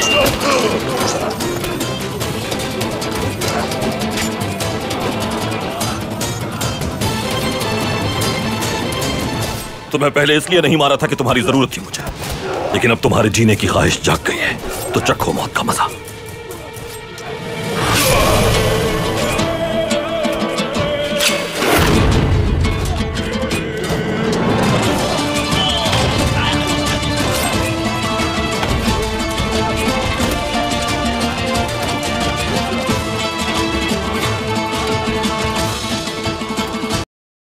तुम्हें पहले इसलिए नहीं मारा था कि तुम्हारी जरूरत थी मुझे, लेकिन अब तुम्हारे जीने की ख्वाहिश जाग गई है, तो चखो मौत का मजा।